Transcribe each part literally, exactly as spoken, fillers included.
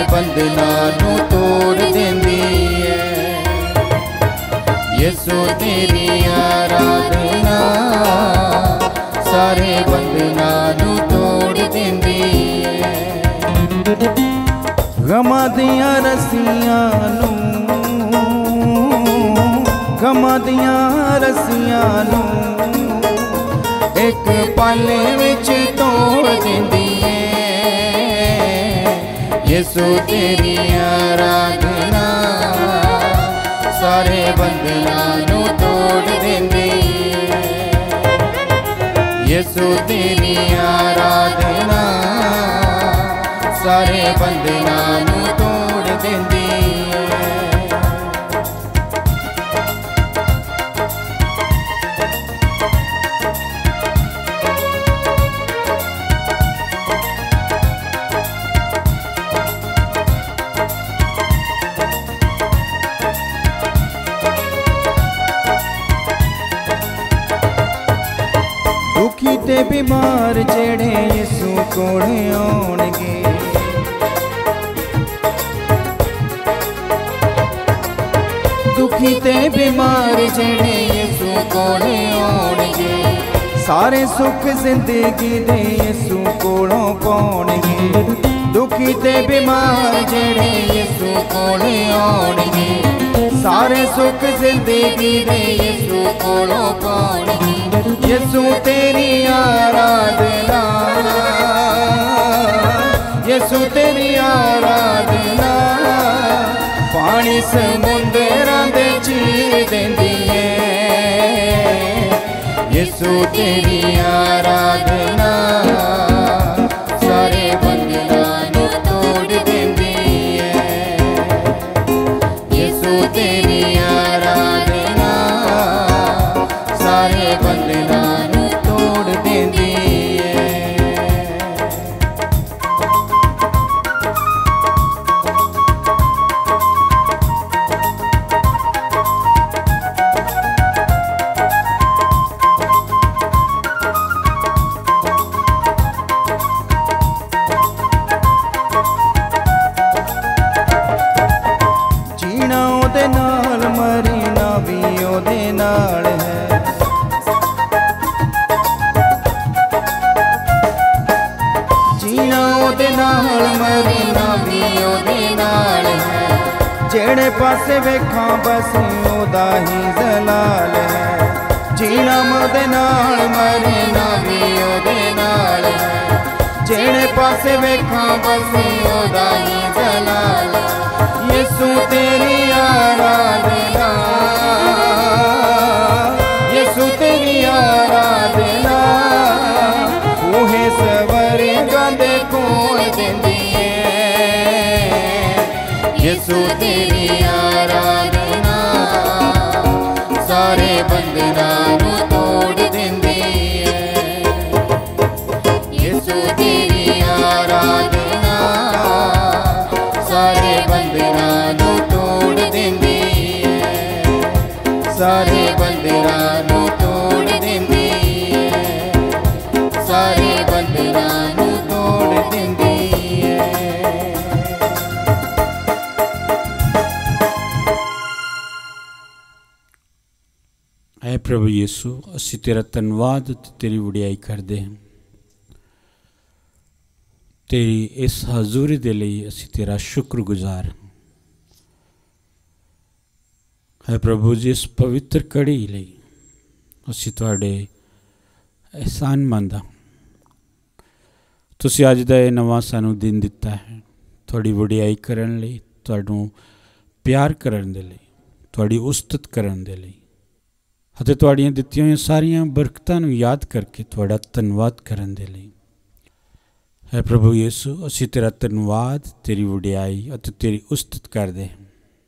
बंधनां नूं तोड़ देंदी है। यसू तेरी आराधना सारे बंधनां नूं तोड़ देंदी है। गमां दियां रस्सियां नूं गमां दियां रस्सियां नूं एक पल विच तोड़ देंदी है। यसू तेरी आराधना सारे बंधनां नूं तोड़ देंदी है। यसू तेरी आराधना सारे बंधनां नूं तोड़ देंदी है। दुखी ते बीमार जेड़े यसू कोले आउणगे, दुखी ते बीमार जेड़े यसू कोले आउणगे, सारे सुख जिंदगी दे यसू कोलों पाउणगे। दुखी ते बीमार जेड़े यसू कोले आउणगे, सारे सुख जिंदगी दे यसू कोलों पाउणगे। यसू तेरी आराधना यसू तेरी आराधना पानी समुंदरां दे चीर देंदी है। यसू तेरी आराधना सारे बंधनां नूं तोड़ देंदी है। यसू तेरी आराधना सारे बंधनां नूं तोड़ देंदी है। जीना ओदे नाल मरना भी ओदे नाल है। जीना ओदे नाल मरना भी ओदे नाल है। जेड़े पासे वेखां बस ओदा ही जलाल है। जीना ओदे नाल मरना भी ओदे नाल है। जेड़े पासे वेखां बस ओदा ही जलाल है। यसू तेरी आराधना यसू तेरी आराधना ऊहे सवरे गांदे कोल देंदी है। यसू तेरी आराधना सारे बंधनां नूं तोड़ देंदी है। यसू तेरी आराधना सारे बंधनां नूं तोड़ देंदी है। सारे बंधनां नूं तोड़ देंदी है। सारे बंधनां नूं तोड़ देंदी है। ऐ प्रभु यीशु असीं तेरा धन्नवाद ते तेरी वडियाई करदे हां। तेरी इस हजूरी दे लई असीं तेरा शुक्रगुजार हां। है प्रभु जी इस पवित्र कड़ी लई असीं तुहाडे एहसानमंद हां। तुसीं अज दा इह नवां सानूं दिन दित्ता है तुहाडी वडियाई करन लई, तुहानूं प्यार करन दे लई, तुहाडी उस्तत करन दे लई अते तुहाड़ियां दित्तियां होईयां सारियां बरकतां नूं याद करके तुहाडा धन्नवाद करन दे लई। है प्रभु यीशु असीं तेरा धन्नवाद, तेरी वडियाई अते तेरी उस्तत करदे हां।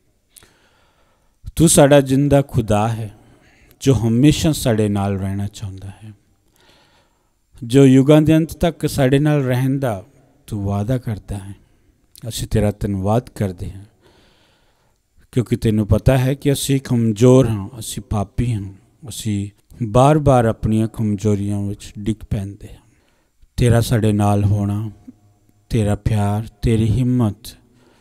तू साडा जिंदा खुदा है जो हमेशा साडे नाल रहना चाहुंदा है, जो युगां दे अंत तक साडे नाल रहन दा तू वादा करता है। असीं तेरा धन्नवाद करदे हां क्योंकि तैनूं पता है कि असीं कमज़ोर हाँ, असीं पापी हाँ, असीं बार बार अपनियां कमज़ोरियां विच डिग पैंदे हां। तेरा साडे नाल होना, तेरा प्यार, तेरी हिम्मत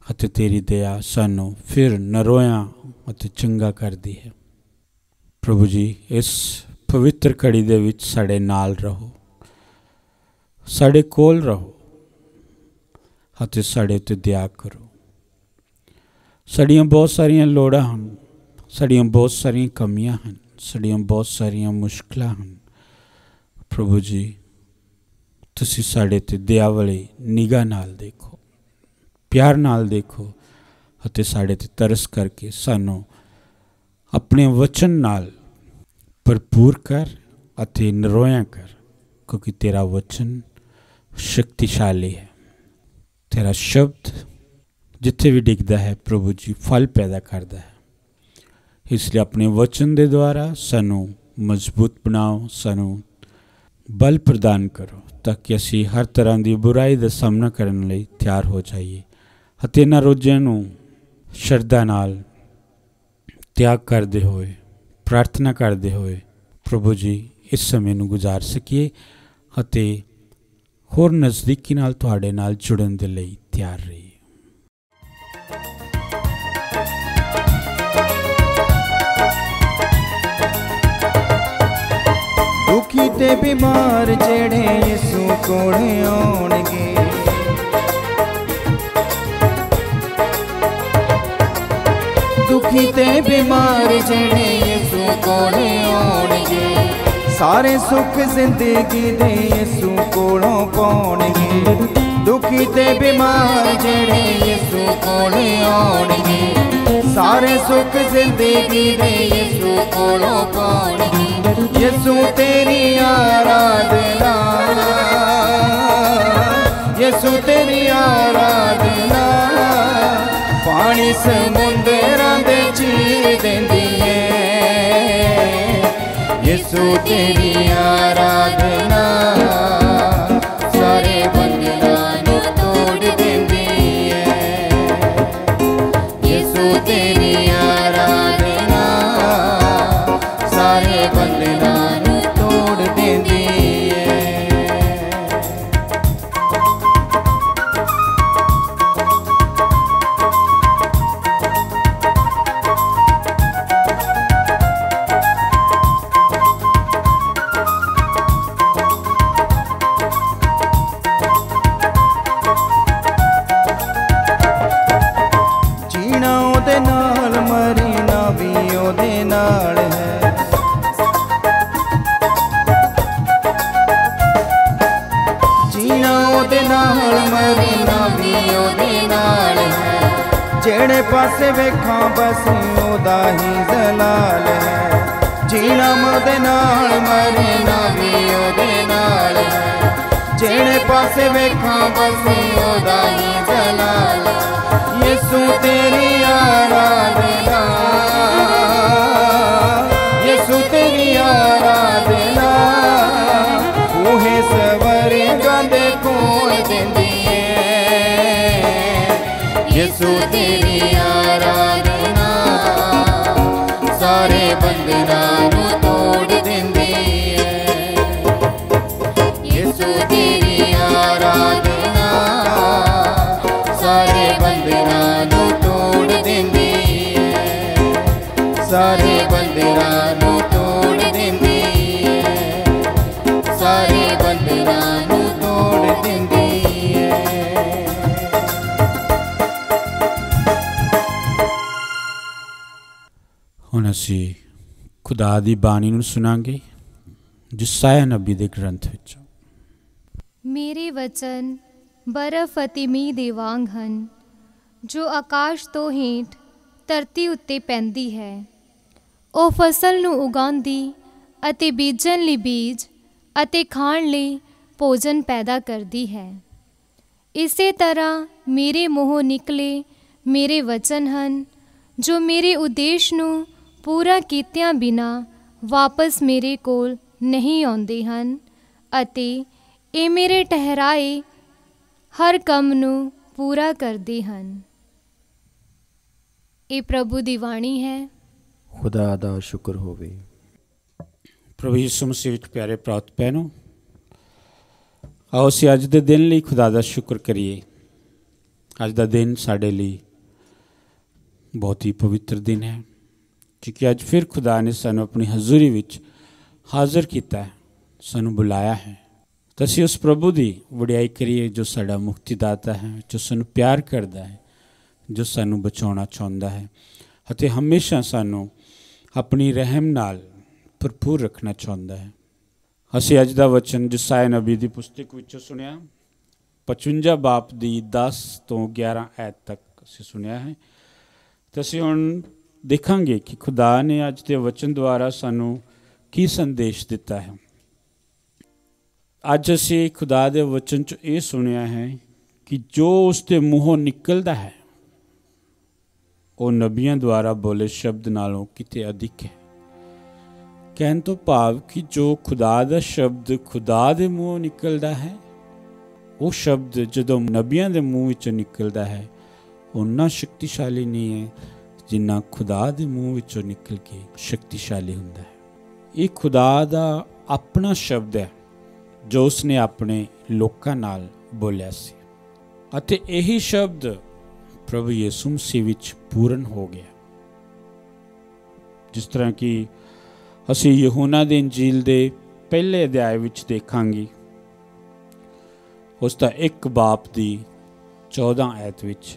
ਅਤੇ तेरी दया सानू फिर नरोया ਅਤੇ चंगा करती है। प्रभु जी इस पवित्र घड़ी दे विच साडे नाल रहो, साडे कोल रहो ਅਤੇ साडे उत्ते दया करो। साड़ियाँ बहुत सारियाँ लोड़ां हन, साड़ियाँ बहुत सारियाँ कमियां हन, साड़ियाँ बहुत सारियाँ मुश्किलां हन। प्रभु जी तुसी साडे ते दया वाली निगाह नाल देखो, प्यार नाल देखो ਅਤੇ साडे ते तरस करके सानू अपने वचन नाल भरपूर कर ਅਤੇ नरोया कर, क्योंकि तेरा वचन शक्तिशाली है। तेरा शब्द जिथे भी डिगदा है प्रभु जी फल पैदा करता है। इसलिए अपने वचन के द्वारा सानू मजबूत बनाओ, सानू बल प्रदान करो ताकि असी हर तरह की बुराई का सामना करने लई तैयार हो जाइए ਅਤੇ इन्हां रोज़ां नूं श्रद्धा नाल त्याग करते हुए, प्रार्थना करते हुए प्रभु जी इस समय नूं गुजार सकीए ਅਤੇ होर नज़दीकी नाल तुहाडे नाल जुड़न दे लई तैयार रहिए। दुखी ते बीमार जेड़े यसू कोले आउणगे, दुखी ते बीमार जेड़े यसू कोले आउणगे, सारे सुख जिंदगी दे यसू कोलों पाउणगे। दुखी ते बीमार जेड़े यसू कोले आउणगे, सारे सुख जिंदगी दे यसू कोलों पाउणगे। यसू तेरी आराधना, यसू तेरी आराधना पानी समुंदरां दे चीर देंदी है। यसू तेरी आराधना सारे बंधनां नूं तोड़ देंदी है। यसू तेरी आराधना सारे बंधनां नूं तोड़ देंदी है। जीना ओदे नाल मरना भी ओदे नाल है। जीना ओदे नाल मरना भी ओदे नाल है। जेड़े पासे वेखां बस ओदा ही जलाल है। जीना ओदे नाल मरना भी ओदे नाल है। जेड़े पासे वेखां बस ओदा ही जलाल है। यसू तेरी आराधना, यसू तेरी आराधना उहे सवरे गांदे कोल देंदी है। यसू तेरी आराधना सारे बंधनां नूं तोड़ देंदी है। यसू तेरी आराधना सारे बंधनां नूं तोड़ देंदी है। सारे बंधनां नूं तोड़ देंदी है। सारे बंधनां नूं तोड़ देंदी है। हुण असी खुदा दी बाणी नूं सुनांगे जिसाया नबी दे ग्रंथ विचों। मेरे वचन बर्फ ਅਤੇ ਮੀਂਹ ਦੇ ਵਾਂਗ ਹਨ ਜੋ ਆਕਾਸ਼ ਤੋਂ ਹੇਠ ਧਰਤੀ ਉੱਤੇ ਪੈਂਦੀ ਹੈ। ਉਹ ਫਸਲ ਨੂੰ ਉਗਾਉਂਦੀ ਅਤੇ ਬੀਜਣ ਲਈ ਬੀਜ ਅਤੇ ਖਾਣ ਲਈ ਭੋਜਨ ਪੈਦਾ ਕਰਦੀ ਹੈ। ਇਸੇ ਤਰ੍ਹਾਂ ਮੇਰੇ ਮੂੰਹੋਂ ਨਿਕਲੇ ਮੇਰੇ ਵਚਨ ਹਨ ਜੋ ਮੇਰੇ ਉਦੇਸ਼ ਨੂੰ ਪੂਰਾ ਕੀਤਿਆਂ ਬਿਨਾਂ ਵਾਪਸ ਮੇਰੇ ਕੋਲ ਨਹੀਂ ਆਉਂਦੇ ਹਨ ਅਤੇ ਇਹ ਮੇਰੇ ਠਹਿਰਾਏ हर कम नूं पूरा करते हैं। ये प्रभु दी वाणी है। खुदा दा शुक्र होवे। प्रभु यीशु मसीह विच प्यारे प्रात भैनों, आओ असीं अज दे दिन लई खुदा दा शुक्र करिए ਅੱਜ ਦਾ ਦਿਨ ਸਾਡੇ ਲਈ बहुत ही पवित्र दिन है, क्योंकि अज फिर खुदा ने सानू अपनी हजूरी विच हाज़र किया है, सानू बुलाया है। तो असीं उस प्रभु की वडियाई करिए जो साडा मुक्तिदाता है, जो सानू प्यार करता है, जो सानू बचाउणा चाहुंदा है अते हमेशा सानू अपनी रहम नाल भरपूर रखना चाहुंदा है। असीं अज दा वचन जसाया नबी की पुस्तक विचों सुनिया, पचवंजा बाप की दस तो ग्यारह आयत तक असीं सुनिया है। तो असीं हुण देखांगे कि खुदा ने अज के वचन द्वारा सानू की संदेश दिता है। अज असीं खुदा दे वचन च ये सुनिया है कि जो उसके मूहों निकलता है वो नबियां द्वारा बोले शब्द नालों किते अधिक है। कहण तो भाव कि जो खुदा दा शब्द खुदा दे मूहों निकलता है, वो शब्द जदों नबियां दे मूँह विचों निकलता है उन्ना शक्तिशाली नहीं है जिन्ना खुदा दे मूँह विचों निकल के शक्तिशाली हुंदा है। ये खुदा दा अपना शब्द है जो उसने अपने लोकां नाल बोलिया सी, अते यही शब्द प्रभु यीशु मसीह विच पूर्ण हो गया। जिस तरह कि असीं यूहन्ना दे इंजील दे पहले अध्याय विच देखांगे, उसका एक बाप दी चौदह आयत विच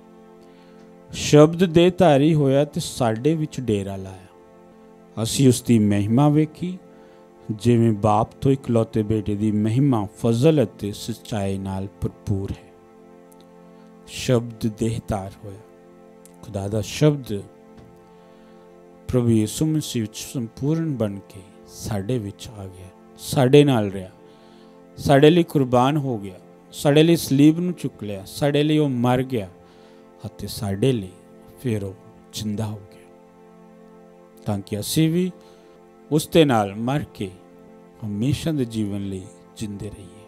शब्द देधारी होया ते साडे विच डेरा लाया। असीं उसकी महिमा वेखी जिवें बाप तो इकलौते बेटे की महिमा फजल अते सच्चाई नाल भरपूर है। शब्द देहधार होया, खुदा दा शब्द प्रभु यीशु मसीह विच संपूर्ण बन के साडे विच आ गया, साडे नाल रहा, साडे लई कुर्बान हो गया, साडे लई सलीब नूं चुक लिया, साडे लई वो मर गया अते साडे लई फिर वो जिंदा हो गया, ताकि असीं भी उसते नाल मर के हमेशा दे जीवन लई जिंदे रहिए।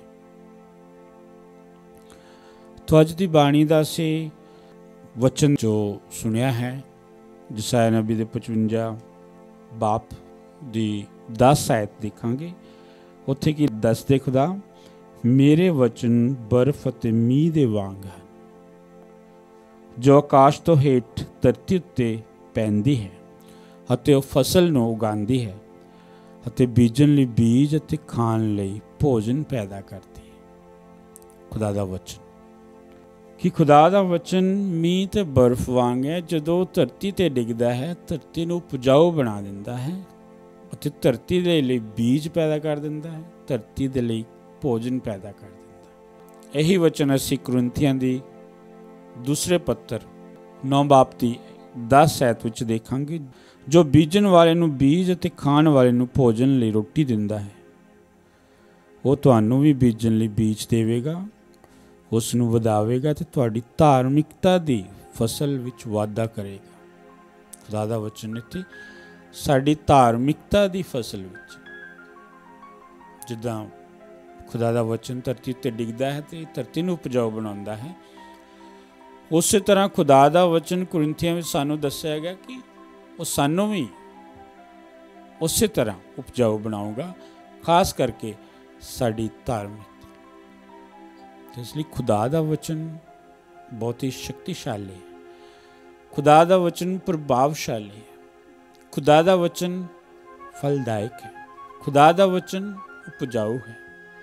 तो अज दी बाणी दा असीं वचन जो सुनिया है जसाया नबी दे पचवंजा बाप दी दस आयत देखांगे। उत्थे की दसदे खुदा, मेरे वचन बर्फ अते मीह दे वांग हैं जो आकाश तो हेठ धरती उत्ते पैंदी है अते वो फसल नूं उगांदी है अते बीजन लई बीज अते खाण लई भोजन पैदा करती है। खुदा दा वचन कि खुदा दा वचन मीह ते बर्फ वांग है, जदों धरती ते डिगदा है धरती नूं उपजाऊ बना दिंदा है अते धरती दे लई बीज पैदा कर दिंदा है, धरती दे लई भोजन पैदा कर दिंदा। यही वचन असीं कुरिन्थियां दी दूसरे पत्र नौ बाप की दस आयत विच देखांगे, जो बीजन वाले नूं बीज अते खाण वाले नूं भोजन लई रोटी दिंदा है, वो तुहानूं भी बीजन लई बीज देवेगा, उस नूं वधावेगा ते तुहाडी धार्मिकता दी फसल विच वाधा करेगा। खुदा दा वचन इत्थे साडी धार्मिकता दी फसल विच, जिद्दां खुदा दा वचन धरती ते डिगदा है ते धरती नूं उपजाऊ बनाउंदा है, उस तरह खुदा दा वचन कुरिन्थियां में सानू दस्या गया कि वो सानू भी उस तरह उपजाऊ बनाऊगा, खास करके साड़ी धार्मिकता। तो इसलिए खुदा दा वचन बहुत ही शक्तिशाली है, खुदा दा वचन प्रभावशाली है, खुदा दा वचन फलदायक है, खुदा दा वचन उपजाऊ है।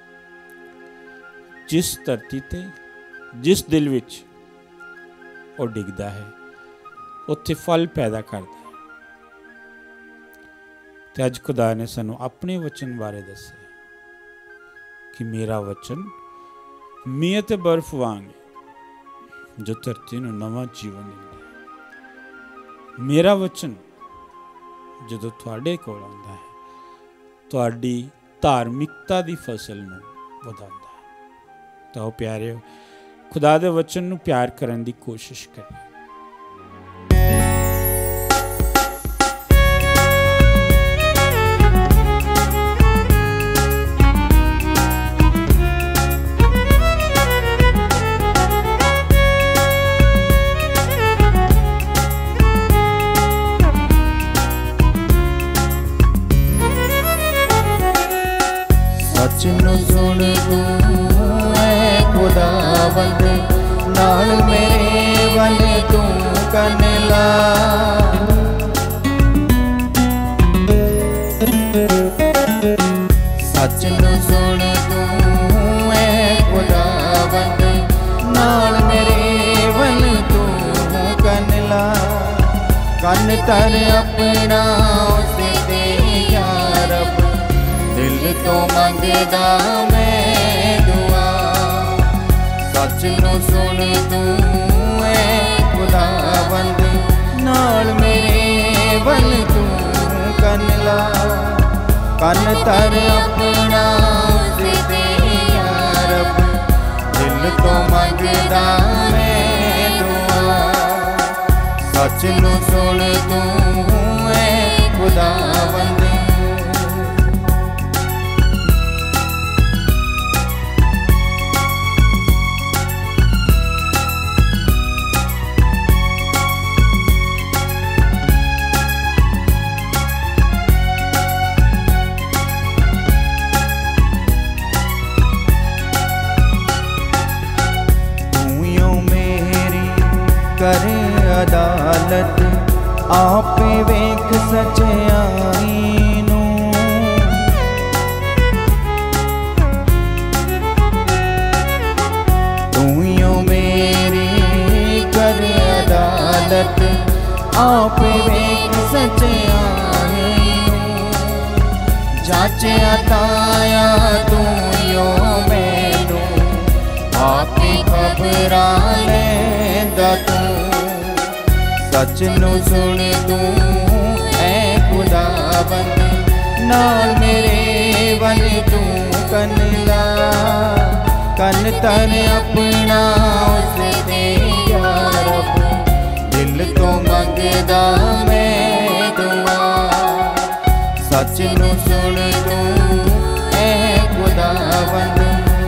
जिस धरती ते जिस दिल विच और डिगदा है उत्थे फल पैदा करता है। तो अज खुदा ने सानू अपने वचन बारे दस्या कि मेरा वचन मीह ते बर्फ वांग जो धरती नूं नवां जीवन दिंदा है। मेरा वचन जदों तुहाडे कोल आउंदा है तुहाडी धार्मिकता दी फसल नूं वधाउंदा है। तो प्यारे खुदा दे वचन नूं प्यार करन दी कोशिश करिए। सच नूं सुन तू ऐ खुदावंद, ना नाल मेरे वन तू कन ला। सच नू सुन तू है खुदावंद, नाल मेरे वन तू कन ला। कन तर अपना उस ते या रब, दिल तो मंगदा मैं दुआ। सच नू सुन तू है खुदावंद, नाल मेरे वन तू कन ला। कन तर अपना उस ते या रब, दिल तो मंगदा मैं दुआ। सच नू सुन तू है खुदावंद। करे अदालत आप वेख सच्चाई नू। तूं मेरी करे अदालत आप वेख सच्चाई नू। जांचिया ताया तू यो मैनू, आपी खबरां लैंदा तू। सच नू सुन तू है खुदावंद, नाल मेरे वन तू कन ला। कन तर अपना उस ते या रब, दिल तो मंगदा मैं दुआ। सच नू सुन तू है खुदावंद।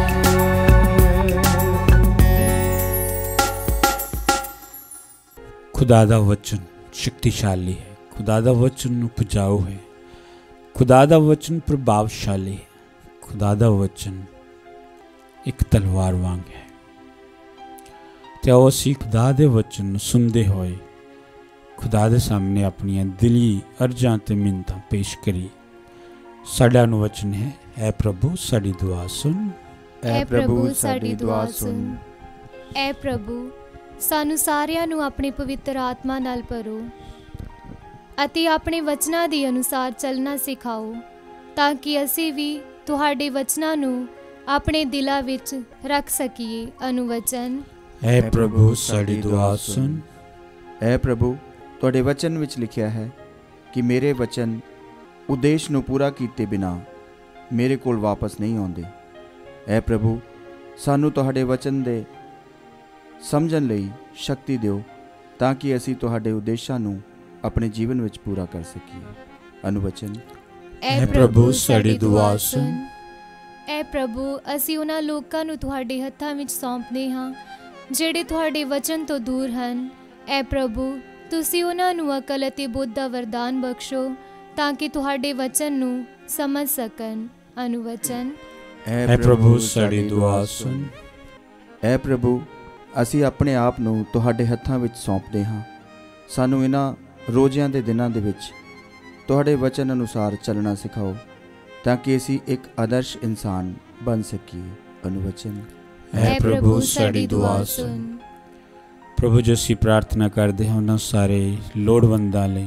खुदा दा वचन शक्तिशाली है, खुदा दा वचन उपजाऊ है, खुदा दा वचन प्रभावशाली है, खुदा दा वचन एक तलवार वांग है। ते आओ असीं खुदा दे वचन सुनदे होए खुदा दे सामने अपनी दिली अर्जां ते मिन्नतां पेश करिए। साडा अनुवचन है, ऐ प्रभु साडी दुआ सुन। ऐ प्रभु साडी दुआ सुन। ऐ प्रभु सानू सारिਆਂ ਨੂੰ अपनी पवित्र आत्मा नाल भरो ਅਤੇ ਆਪਣੇ ਵਚਨਾਂ ਦੇ ਅਨੁਸਾਰ ਚੱਲਣਾ ਸਿਖਾਓ, ਤਾਂ ਕਿ ਅਸੀਂ ਵੀ ਤੁਹਾਡੇ ਵਚਨਾਂ ਨੂੰ ਆਪਣੇ ਦਿਲਾਂ ਵਿੱਚ ਰੱਖ ਸਕੀਏ। ਅਨੁਵਚਨ। ਐ ਪ੍ਰਭੂ ਸਾਡੀ ਦੁਆ ਸੁਣ। ਐ ਪ੍ਰਭੂ ਤੁਹਾਡੇ ਵਚਨ ਵਿੱਚ ਲਿਖਿਆ ਹੈ ਕਿ ਮੇਰੇ ਵਚਨ ਉਦੇਸ਼ ਨੂੰ ਪੂਰਾ ਕੀਤੇ ਬਿਨਾ ਮੇਰੇ ਕੋਲ ਵਾਪਸ ਨਹੀਂ ਆਉਂਦੇ। ਐ ਪ੍ਰਭੂ ਸਾਨੂੰ ਤੁਹਾਡੇ ਵਚਨ ਦੇ ਸਮਝਣ ਲਈ ਸ਼ਕਤੀ ਦਿਓ, ਤਾਂ ਕਿ ਅਸੀਂ ਤੁਹਾਡੇ ਉਦੇਸ਼ਾਂ ਨੂੰ ਆਪਣੇ ਜੀਵਨ ਵਿੱਚ ਪੂਰਾ ਕਰ ਸਕੀਏ। ਅਨੁਵਚਨ। ਐ ਪ੍ਰਭੂ ਸਾਡੀ ਦੁਆ ਸੁਣ। ਐ ਪ੍ਰਭੂ ਅਸੀਂ ਉਹਨਾਂ ਲੋਕਾਂ ਨੂੰ ਤੁਹਾਡੇ ਹੱਥਾਂ ਵਿੱਚ ਸੌਂਪਦੇ ਹਾਂ ਜਿਹੜੇ ਤੁਹਾਡੇ ਵਚਨ ਤੋਂ ਦੂਰ ਹਨ। ਐ ਪ੍ਰਭੂ ਤੁਸੀਂ ਉਹਨਾਂ ਨੂੰ ਅਕਲ ਅਤੇ ਬੁੱਧ ਦਾ ਵਰਦਾਨ ਬਖਸ਼ੋ, ਤਾਂ ਕਿ ਤੁਹਾਡੇ ਵਚਨ ਨੂੰ ਸਮਝ ਸਕਣ। ਅਨੁਵਚਨ। ਐ ਪ੍ਰਭੂ ਸਾਡੀ ਦੁਆ ਸੁਣ। ਐ ਪ੍ਰਭੂ ਅਸੀਂ ਆਪਣੇ ਆਪ ਨੂੰ ਤੁਹਾਡੇ ਹੱਥਾਂ ਵਿੱਚ ਸੌਂਪਦੇ ਹਾਂ। ਸਾਨੂੰ ਇਹਨਾਂ ਰੋਜ਼ਿਆਂ ਦੇ ਦਿਨਾਂ ਦੇ ਵਿੱਚ ਤੁਹਾਡੇ ਵਚਨ ਅਨੁਸਾਰ ਚੱਲਣਾ ਸਿਖਾਓ, ਤਾਂ ਕਿ ਅਸੀਂ ਇੱਕ ਆਦਰਸ਼ ਇਨਸਾਨ ਬਣ ਸਕੀਏ। ਅਨੁਵਚਨ। ਐ ਪ੍ਰਭੂ ਸਾਡੀ ਦੁਆ ਸੁਣ। ਪ੍ਰਭੂ ਜੀ ਅਸੀਂ ਪ੍ਰਾਰਥਨਾ ਕਰਦੇ ਹਾਂ ਉਹਨਾਂ ਸਾਰੇ ਲੋੜਵੰਦਾਂ ਲਈ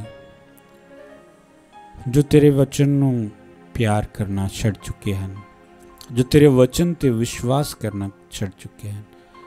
ਜੋ ਤੇਰੇ ਵਚਨ ਨੂੰ ਪਿਆਰ ਕਰਨਾ ਛੱਡ ਚੁੱਕੇ ਹਨ, ਜੋ ਤੇਰੇ ਵਚਨ ਤੇ ਵਿਸ਼ਵਾਸ ਕਰਨਾ ਛੱਡ ਚੁੱਕੇ ਹਨ।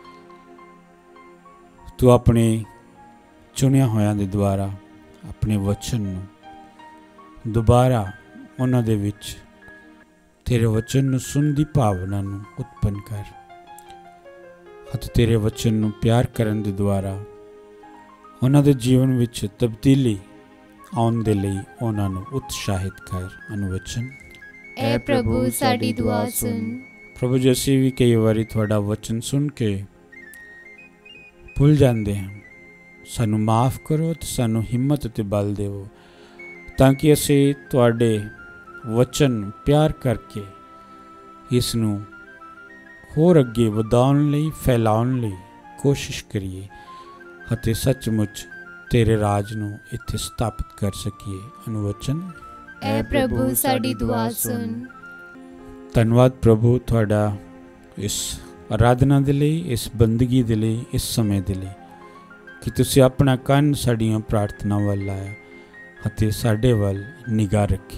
ਤੂੰ ਆਪਣੇ ਚੁਣਿਆ ਹੋਇਆਂ ਦੇ ਦੁਆਰਾ ਆਪਣੇ ਵਚਨ ਨੂੰ ਦੁਬਾਰਾ ਉਹਨਾਂ ਦੇ ਵਿੱਚ ਤੇਰੇ ਵਚਨ ਨੂੰ ਸੁਣਨ ਦੀ ਭਾਵਨਾ ਨੂੰ ਉਤਪੰਨ ਕਰ ਅਤੇ ਤੇਰੇ ਵਚਨ ਨੂੰ ਪਿਆਰ ਕਰਨ ਦੇ ਦੁਆਰਾ ਉਹਨਾਂ ਦੇ ਜੀਵਨ ਵਿੱਚ ਤਬਦੀਲੀ ਆਉਣ ਦੇ ਲਈ ਉਹਨਾਂ ਨੂੰ ਉਤਸ਼ਾਹਿਤ ਕਰ। ਅਨੁਵਚਨ। ਐ ਪ੍ਰਭੂ ਸਾਡੀ ਦੁਆ ਸੁਣ। ਪ੍ਰਭੂ ਜੀ ਅਸੀਂ ਵੀ ਕਈ ਵਾਰੀ ਤੁਹਾਡਾ ਵਚਨ ਸੁਣ ਕੇ ਭੁੱਲ ਜਾਂਦੇ ਹਾਂ, ਸਾਨੂੰ ਮਾਫ ਕਰੋ ਤੇ ਸਾਨੂੰ ਹਿੰਮਤ ਅਤੇ ਬਲ ਦਿਓ, ਤਾਂ ਕਿ ਅਸੀਂ ਤੁਹਾਡੇ ਵਚਨ ਪਿਆਰ ਕਰਕੇ ਇਸ ਨੂੰ ਹੋਰ ਅੱਗੇ ਵਧਾਉਣ ਲਈ, ਫੈਲਾਉਣ ਲਈ कोशिश करिए ਅਤੇ सचमुच तेरे राज ਨੂੰ ਇੱਥੇ ਸਥਾਪਿਤ ਕਰ ਸਕੀਏ। ਅਨੁਵਚਨ। ਐ ਪ੍ਰਭੂ ਸਾਡੀ ਦੁਆ ਸੁਣ। ਧੰਨਵਾਦ ਪ੍ਰਭੂ ਤੁਹਾਡਾ ਇਸ ਆਰਾਧਨਾ ਦੇ ਲਈ, ਇਸ ਬੰਦਗੀ ਦੇ ਲਈ, ਇਸ ਸਮੇਂ ਦੇ ਲਈ ਕਿ ਤੁਸੀਂ ਆਪਣਾ ਕੰਨ ਸਾਡੀਆਂ ਪ੍ਰਾਰਥਨਾ ਵੱਲ ਲਾਇਆ ਅਤੇ ਸਾਡੇ ਵੱਲ ਨਿਗਾਹ ਰੱਖੀ।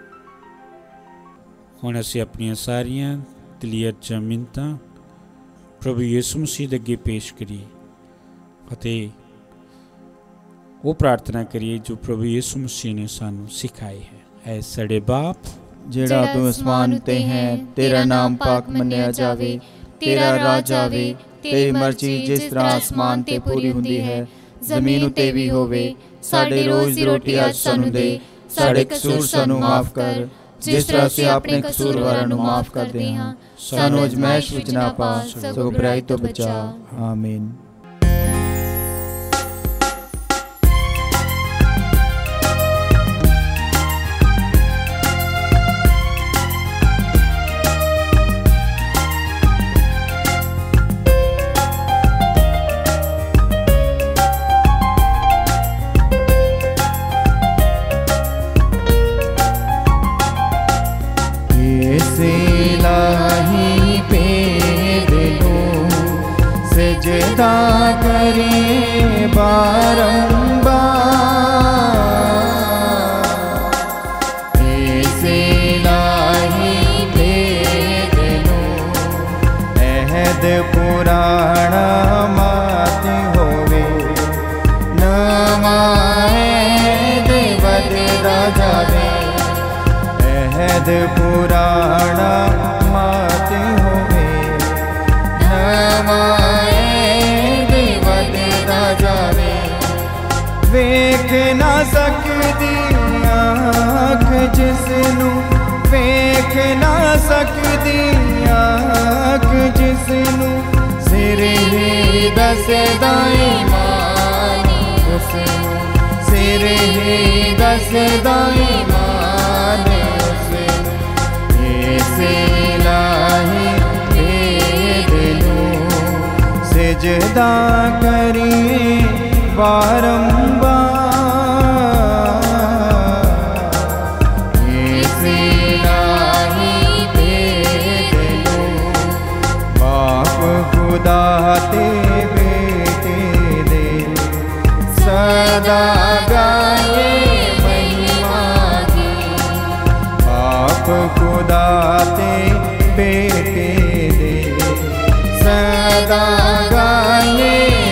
ਹੁਣ ਅਸੀਂ ਆਪਣੀਆਂ ਸਾਰੀਆਂ ਦਿਲੀ ਅਰਜ਼ਾਂ ਮਿੰਨਤਾਂ ਪ੍ਰਭੂ ਯਿਸੂ ਮਸੀਹ ਦੇ ਅੱਗੇ ਪੇਸ਼ ਕਰੀਏ ਅਤੇ ਉਹ ਪ੍ਰਾਰਥਨਾ ਕਰੀਏ ਜੋ ਪ੍ਰਭੂ ਯਿਸੂ ਮਸੀਹ ਨੇ ਸਾਨੂੰ ਸਿਖਾਈ ਹੈ। ਐ ਸਾਡੇ ਬਾਪ ਜਿਹੜਾ ਤੂੰ ਅਸਮਾਨ ਉੱਤੇ ਹੈ, ਤੇਰਾ ਨਾਮ ਪਾਕ ਮੰਨਿਆ ਜਾਵੇ, ਤੇਰਾ ਰਾਜ ਆਵੇ, ਤੇਰੀ ਮਰਜ਼ੀ ਜਿਸ ਤਰ੍ਹਾਂ ਅਸਮਾਨ ਤੇ ਪੂਰੀ ਹੁੰਦੀ ਹੈ ਜ਼ਮੀਨ ਉੱਤੇ ਵੀ ਹੋਵੇ। ਸਾਡੇ ਰੋਜ਼ ਦੀ ਰੋਟੀ ਅੱਜ ਸਾਨੂੰ ਦੇ, ਸਾਡੇ ਕਸੂਰ ਸਾਨੂੰ ਮਾਫ ਕਰ ਜਿਸ ਤਰ੍ਹਾਂ ਅਸੀਂ ਆਪਣੇ ਕਸੂਰਵਾਰਾਂ ਨੂੰ ਮਾਫ ਕਰਦੇ ਹਾਂ। ਸਾਨੂੰ ਅਜ਼ਮਾਇਸ਼ ਵਿੱਚ ਨਾ ਪਾ, ਸਗੋਂ ਬੁਰਾਈ ਤੋਂ ਬਚਾ। ਆਮੀਨ। सजदा करें बारंबार, ऐसे लाही भेद लो अहद पुराना मात होवे, नवा अहद बदला जावे, अहद पुराना मात होवे, नवा ਵੇਖ ਨਾ ਸਕਦੀ ਅੱਖ ਜਿਸਨੂੰ, ਵੇਖ ਨਾ ਸਕਦੀ ਅੱਖ ਜਿਸਨੂੰ, ਸਿਰ ਹੀ ਦੱਸਦਾ ਈਮਾਨ ਉਸਨੂੰ, ਸਿਰ ਹੀ ਦੱਸਦਾ ਈਮਾਨ ਉਸਨੂੰ। ਇਸ ਇਲਾਹੀ ਭੇਦ ਨੂੰ ਸਜਦਾ ਕਰੀਏ बारंबार, इस इलाही भेद लो बाप खुदा ते बेटे दे, सदा गाए महिमा दी। बाप खुदा ते बेटे दे, सदा गाए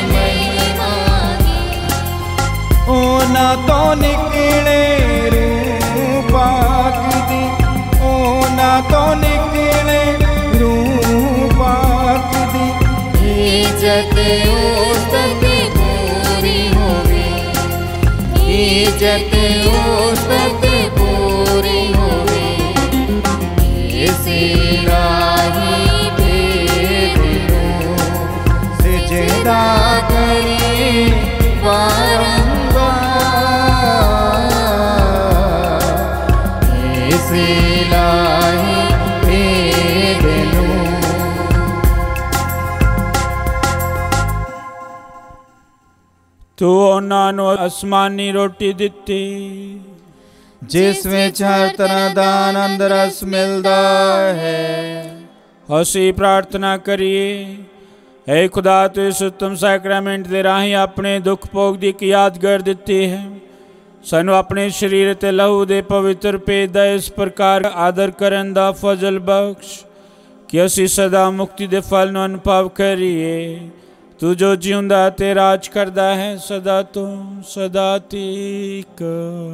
ਉਹਨਾਂ ਤੋਂ ਨਿਕਲੇ ਰੂਹ ਪਾਕ ਦੀ, ਉਹਨਾਂ ਤੋਂ ਨਿਕਲੇ ਰੂਹ ਪਾਕ ਦੀ। ਇੱਜ਼ਤ ਉਸ ਤੇ ਪੂਰੀ ਹੋਵੇ, ਇੱਜ਼ਤ ਉਸ ਤੇ ਪੂਰੀ ਹੋਵੇ। ਇਸ ਇਲਾਹੀ ਭੇਦ ਨੂੰ ਸਜਦਾ ਕਰੀਏ ਬਾਰੰਬਾਰ, ਇਸ ਇਲਾਹੀ ਭੇਦ ਨੂੰ। ਤੂੰ ਉਹਨਾਂ ਨੂੰ ਅਸਮਾਨੀ ਰੋਟੀ ਦਿੱਤੀ ਜਿਸ ਵਿੱਚ ਹਰ ਤਰ੍ਹਾਂ ਦਾ ਆਨੰਦ ਰਸ ਮਿਲਦਾ ਹੈ। ਅਸੀਂ ਪ੍ਰਾਰਥਨਾ ਕਰੀਏ, ऐ खुदा तो इस उत्तम सैक्रामेंट के राही अपने दुख भोग की एक यादगार दी है। सानू अपने शरीर ते लहू दे पवित्र भेद का इस प्रकार आदर करन दा फजल बख्श कि असी सदा मुक्ति दे फल नूं अनुभव करिए। तू जो जिउंदा ते राज करदा है सदा तो सदा तीक।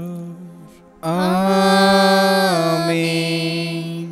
आमीन।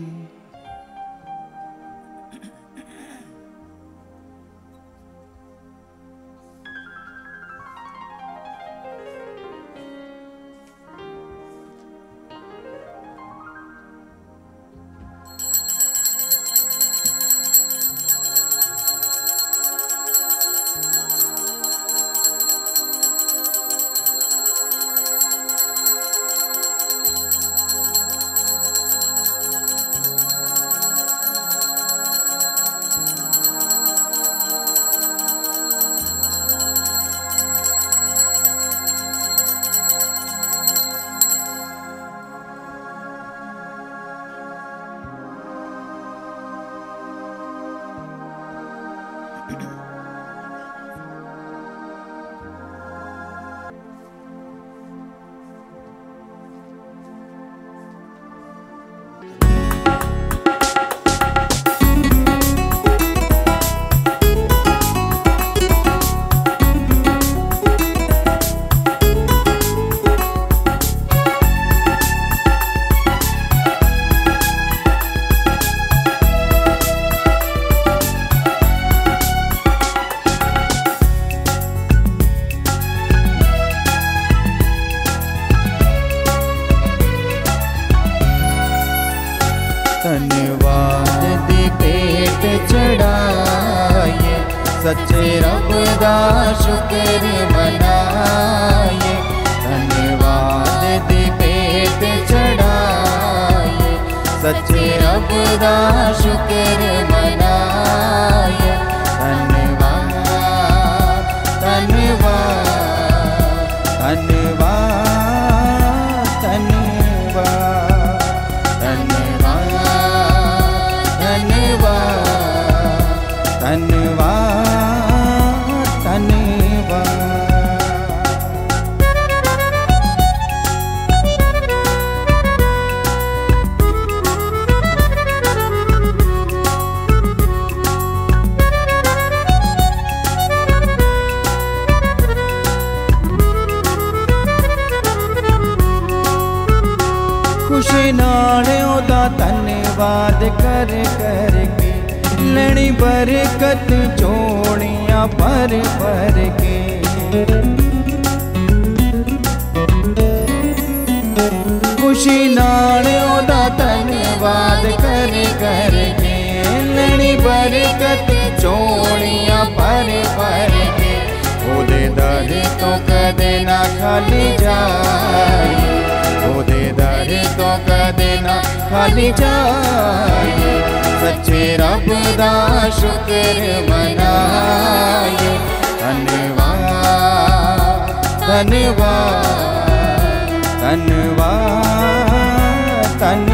रब दा शुक्र मनाइए, धन्यवाद दी भेंट चढ़ाइए, सच्चे रब दा शुक्र मनाइए, धन्यवाद धन्यवाद धन्यवाद धन्यवाद धन्यवाद धन्यवाद धन्यवाद धन्यवाद। खुशी नाल ओदा धन्यवाद कर करके, लैनी बरकत चोड़ियां भर भर के। खुशी नाल ओदा धन्यवाद कर करके, लैनी बरकत चोड़ियां भर भर के। ओदे दर तो कदे ना खाली जाए, ओदे दर तो कदे ना खाली जाए, सच्चे रब दा शुक्र मनाइए, धन्यवाद धन्यवाद धन्यवाद धन्यवाद।